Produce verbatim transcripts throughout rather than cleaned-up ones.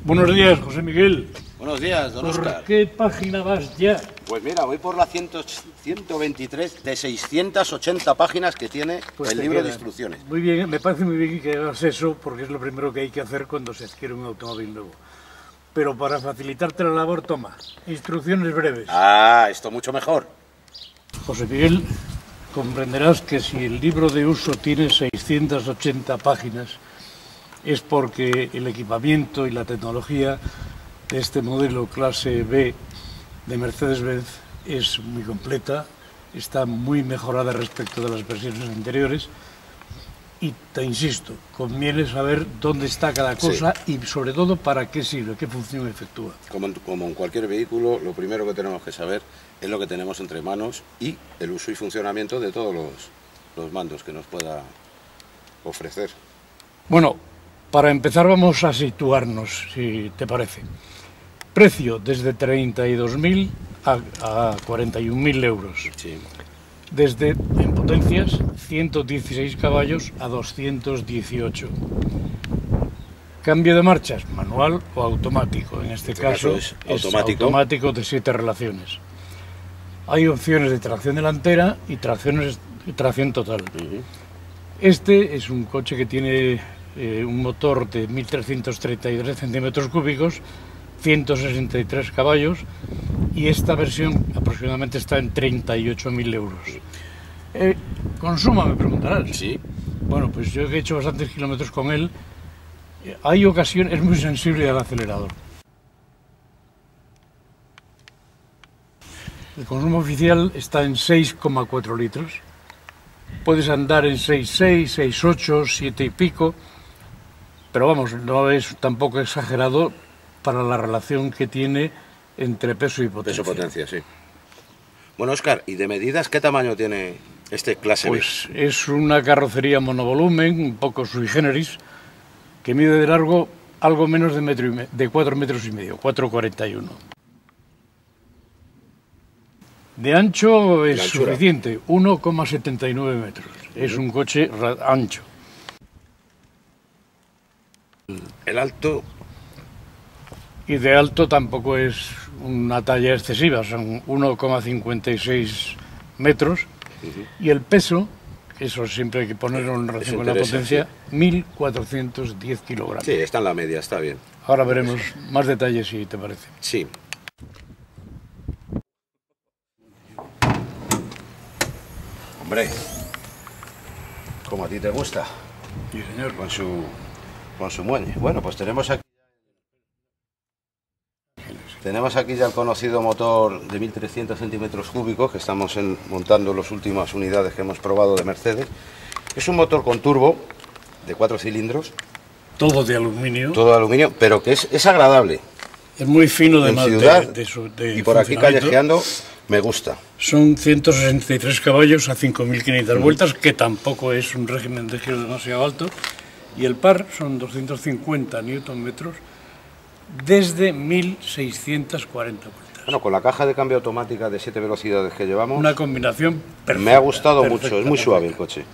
Buenos días, José Miguel. Buenos días, don Óscar. ¿Por qué página vas ya? Pues mira, voy por la ciento veintitrés de seiscientas ochenta páginas que tiene Pues el te libro queda. de instrucciones. Muy bien, me parece muy bien que hagas eso, porque es lo primero que hay que hacer cuando se adquiere un automóvil nuevo. Pero para facilitarte la labor, toma, instrucciones breves. Ah, esto mucho mejor. José Miguel, comprenderás que si el libro de uso tiene seiscientas ochenta páginas, es porque el equipamiento y la tecnología de este modelo clase B de Mercedes-Benz es muy completa, está muy mejorada respecto de las versiones anteriores y te insisto, conviene saber dónde está cada cosa sí. Y sobre todo para qué sirve, qué función efectúa. Como en, como en cualquier vehículo, lo primero que tenemos que saber es lo que tenemos entre manos y el uso y funcionamiento de todos los, los mandos que nos pueda ofrecer. Bueno, para empezar vamos a situarnos, si te parece. Precio desde treinta y dos mil a, a cuarenta y un mil euros. Sí. Desde, en potencias, ciento dieciséis caballos a doscientos dieciocho. Cambio de marchas, manual o automático. En este, este caso, caso es, es automático. automático de siete relaciones. Hay opciones de tracción delantera y tracciones, tracción total. Uh-huh. Este es un coche que tiene eh, un motor de mil trescientos treinta y tres centímetros cúbicos, ciento sesenta y tres caballos, y esta versión aproximadamente está en treinta y ocho mil euros. Eh, ¿Consuma, me preguntarás? Sí. Bueno, pues yo he hecho bastantes kilómetros con él. Eh, hay ocasiones, es muy sensible al acelerador. El consumo oficial está en seis coma cuatro litros. Puedes andar en seis coma seis, seis coma ocho, siete y pico, pero vamos, no es tampoco exagerado para la relación que tiene entre peso y potencia. Peso-potencia, sí. Bueno, Óscar, ¿y de medidas qué tamaño tiene este clase B? Pues es una carrocería monovolumen, un poco sui generis, que mide de largo algo menos de, metro y me de cuatro metros y medio, cuatro coma cuarenta y uno. De ancho es suficiente, uno coma setenta y nueve metros. Es un coche ancho. El alto... Y de alto tampoco es una talla excesiva, son uno coma cincuenta y seis metros. Uh-huh. Y el peso, eso siempre hay que ponerlo en relación con la potencia, sí. mil cuatrocientos diez kilogramos. Sí, está en la media, está bien. Ahora veremos sí. más detalles, si te parece. Sí. Hombre, como a ti te gusta. Sí, señor. Con su, con su muelle. Bueno, pues tenemos aquí... Tenemos aquí ya el conocido motor de mil trescientos centímetros cúbicos que estamos en, montando las últimas unidades que hemos probado de Mercedes. Es un motor con turbo de cuatro cilindros. Todo de aluminio. Todo de aluminio, pero que es, es agradable. Es muy fino de, en más ciudad, de, de, su, de y por aquí callejeando me gusta. Son ciento sesenta y tres caballos a cinco mil quinientas vueltas, que tampoco es un régimen de giro demasiado alto. Y el par son doscientos cincuenta newton metros. Desde mil seiscientas cuarenta vueltas. Bueno, con la caja de cambio automática de siete velocidades que llevamos... Una combinación perfecta. Me ha gustado perfecta, mucho, es muy perfecta. suave el coche.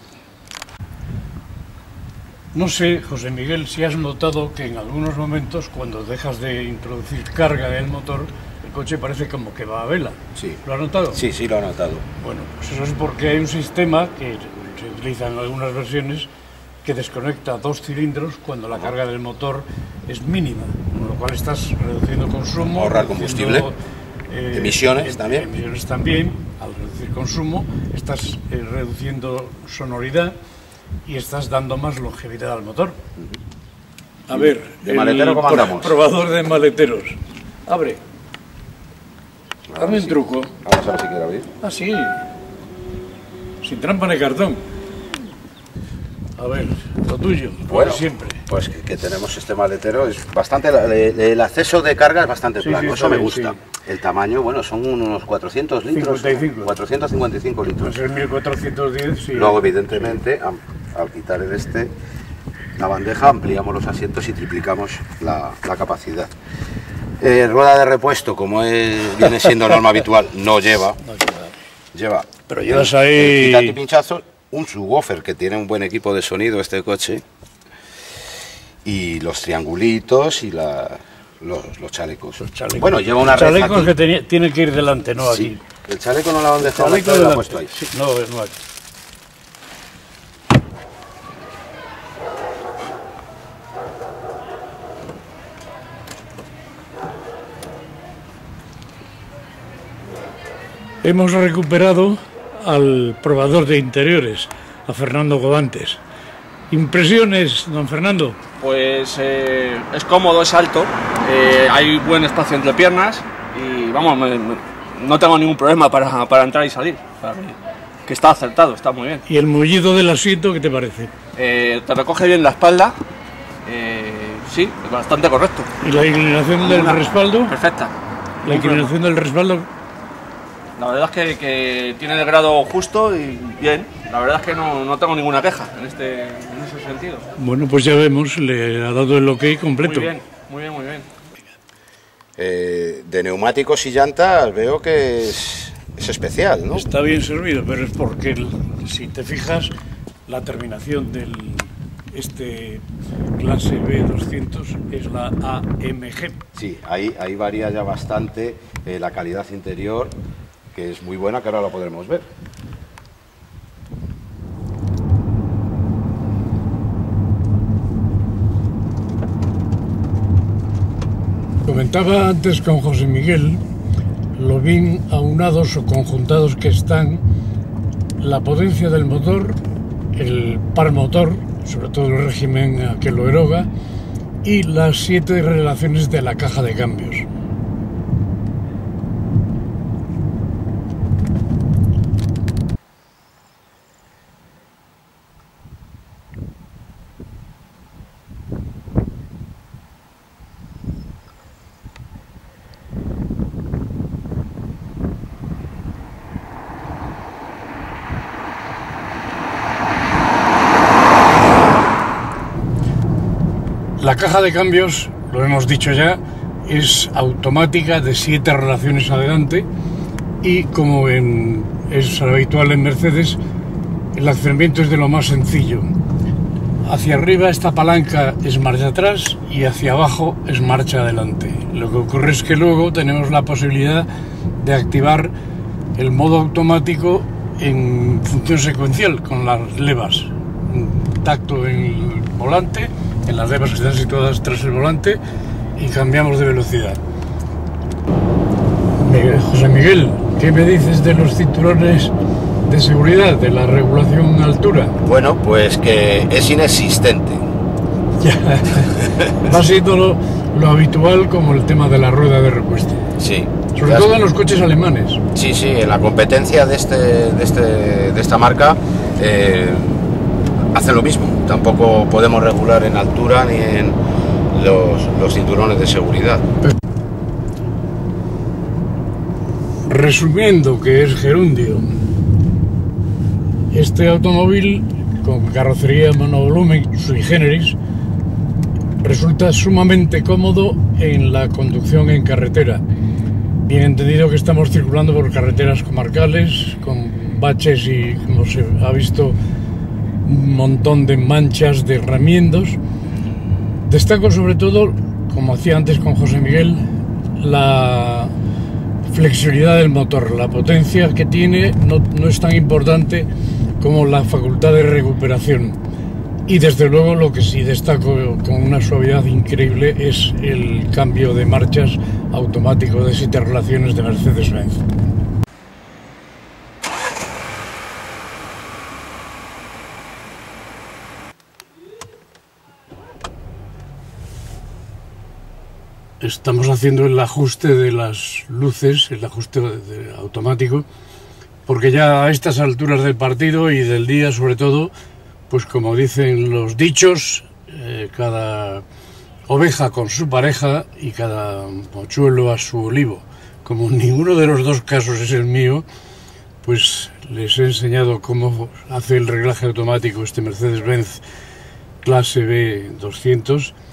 No sé, José Miguel, si has notado que en algunos momentos, cuando dejas de introducir carga en el motor, el coche parece como que va a vela. Sí. ¿Lo has notado? Sí, sí, lo he notado. Bueno, pues eso es porque hay un sistema que se utiliza en algunas versiones que desconecta dos cilindros cuando la carga del motor es mínima, con lo cual estás reduciendo consumo, ahorrar combustible, eh, emisiones eh, también. Emisiones también, al reducir consumo, estás eh, reduciendo sonoridad y estás dando más longevidad al motor. A ver, ¿de maletero cómo andamos? Probador de maleteros. Abre. Dame un truco. Vamos a ver si quiere abrir. Ah, sí. Sin trampa ni cartón. A ver, lo tuyo, bueno, siempre. Pues que, que tenemos este maletero, es bastante, el, el acceso de carga es bastante sí, plano, sí, eso me bien, gusta. Sí. El tamaño, bueno, son unos cuatrocientos litros, cincuenta y cinco. cuatrocientos cincuenta y cinco litros. Pues es mil cuatrocientos diez, sí. Luego, evidentemente, sí. al, al quitar el este, la bandeja, ampliamos los asientos y triplicamos la, la capacidad. Eh, rueda de repuesto, como es, viene siendo norma habitual, no lleva. No lleva. Lleva. Pero llevas ahí... Quitati y pinchazos. Un subwoofer que tiene un buen equipo de sonido este coche y los triangulitos y la, los, los chalecos. Los chalecos. Bueno, lleva una red chalecos aquí. que tenía, tienen que ir delante, no Sí. aquí. El chaleco no lo han dejado, Chaleco lo delante. ha puesto ahí. Sí, no, no aquí. Hemos recuperado al probador de interiores, a Fernando Gobantes. ¿Impresiones, don Fernando? Pues eh, es cómodo, es alto, eh, hay buen espacio entre piernas y vamos, me, me, no tengo ningún problema para, para entrar y salir. O sea, que, que está acertado, está muy bien. ¿Y el mullido del asiento qué te parece? Eh, te recoge bien la espalda, eh, sí, bastante correcto. ¿Y la inclinación del Una- respaldo? Perfecta. La inclinación del respaldo. La verdad es que, que tiene el grado justo y bien. La verdad es que no, no tengo ninguna queja en, este, en ese sentido. Bueno, pues ya vemos, le ha dado el ok completo. Muy bien, muy bien, muy bien. Eh, de neumáticos y llantas veo que es, es especial, ¿no? Está bien servido, pero es porque, el- si te fijas, la terminación del este clase B doscientos es la A M G. Sí, ahí, ahí varía ya bastante eh, la calidad interior, que es muy buena, que ahora la podremos ver. Comentaba antes con José Miguel lo bien aunados o conjuntados que están la potencia del motor, el par motor, sobre todo el régimen que lo eroga, y las siete relaciones de la caja de cambios. La caja de cambios, lo hemos dicho ya, es automática de siete relaciones adelante y, como en, es habitual en Mercedes, el accionamiento es de lo más sencillo. Hacia arriba esta palanca es marcha atrás y hacia abajo es marcha adelante. Lo que ocurre es que luego tenemos la posibilidad de activar el modo automático en función secuencial con las levas. Un tacto en el volante, en las levas que están situadas tras el volante, y cambiamos de velocidad. Miguel, José Miguel, ¿qué me dices de los cinturones de seguridad, de la regulación altura? Bueno, pues que es inexistente. Ya, va siendo lo, lo habitual, como el tema de la rueda de repuesto. Sí. Sobre Ya todo sé. en los coches alemanes. Sí, sí, en la competencia de, este, de, este, de esta marca eh, hacen lo mismo. Tampoco podemos regular en altura ni en los, los cinturones de seguridad. Resumiendo, que es gerundio, este automóvil con carrocería monovolumen sui generis resulta sumamente cómodo en la conducción en carretera. Bien entendido que estamos circulando por carreteras comarcales con baches y, como se ha visto, un montón de manchas de remiendos. Destaco sobre todo, como hacía antes con José Miguel, la flexibilidad del motor. La potencia que tiene no, no es tan importante como la facultad de recuperación. Y desde luego lo que sí destaco con una suavidad increíble es el cambio de marchas automático de siete relaciones de Mercedes-Benz. Estamos haciendo el ajuste de las luces, el ajuste de- automático, porque ya a estas alturas del partido y del día sobre todo, pues como dicen los dichos, eh, cada oveja con su pareja y cada mochuelo a su olivo. Como ninguno de los dos casos es el mío, pues les he enseñado cómo hace el reglaje automático este Mercedes-Benz clase B doscientos.